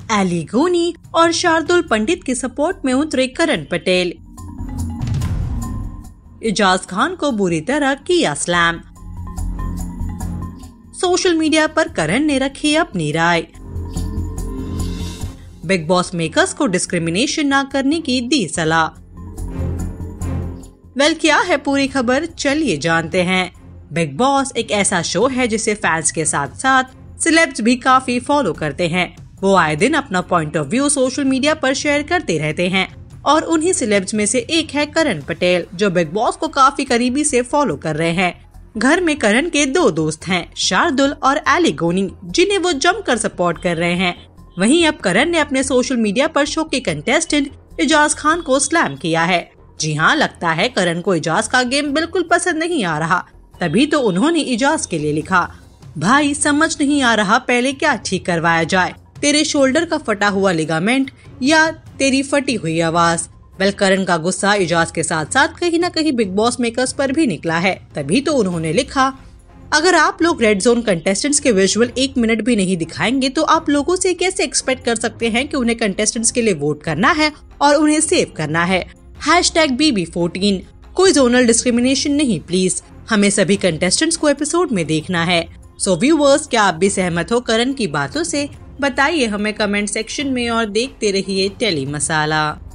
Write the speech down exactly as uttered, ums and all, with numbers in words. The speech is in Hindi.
एली गोनी और शार्दुल पंडित के सपोर्ट में उतरे करण पटेल। इजाज खान को बुरी तरह किया स्लैम। सोशल मीडिया पर करण ने रखी अपनी राय। बिग बॉस मेकर्स को डिस्क्रिमिनेशन न करने की दी सलाह। वेल क्या है पूरी खबर, चलिए जानते हैं। बिग बॉस एक ऐसा शो है जिसे फैंस के साथ साथ सेलेब्स भी काफी फॉलो करते हैं। वो आए दिन अपना point of view social media पर शेयर करते रहते हैं और उन्हीं सेलेब्स में से एक है करण पटेल, जो बिग बॉस को काफी करीबी से फॉलो कर रहे हैं। घर में करण के दो दोस्त हैं, शार्दुल और एली गोनी, जिन्हें वो जमकर सपोर्ट कर रहे हैं। वहीं अब करण ने अपने सोशल मीडिया पर शो के कंटेस्टेंट इजाज खान को स्लैम किया है। जी हाँ, लगता है करण को इजाज का गेम बिल्कुल पसंद नहीं आ रहा, तभी तो उन्होंने इजाज के लिए लिखा, भाई समझ नहीं आ रहा पहले क्या ठीक करवाया जाए, तेरे शोल्डर का फटा हुआ लिगामेंट या तेरी फटी हुई आवाज। वेल करण का गुस्सा इजाज के साथ साथ कहीं न कहीं बिग बॉस मेकर्स पर भी निकला है, तभी तो उन्होंने लिखा, अगर आप लोग रेड जोन कंटेस्टेंट्स के विजुअल एक मिनट भी नहीं दिखाएंगे तो आप लोगों से कैसे एक्सपेक्ट कर सकते हैं कि उन्हें कंटेस्टेंट्स के लिए वोट करना है और उन्हें सेव करना है। Hashtag B B fourteen, कोई जोनल डिस्क्रिमिनेशन नहीं प्लीज, हमें सभी कंटेस्टेंट्स को एपिसोड में देखना है। सो व्यूअर्स, क्या आप भी सहमत हो करण की बातों से? बताइए हमें कमेंट सेक्शन में और देखते रहिए टेली मसाला।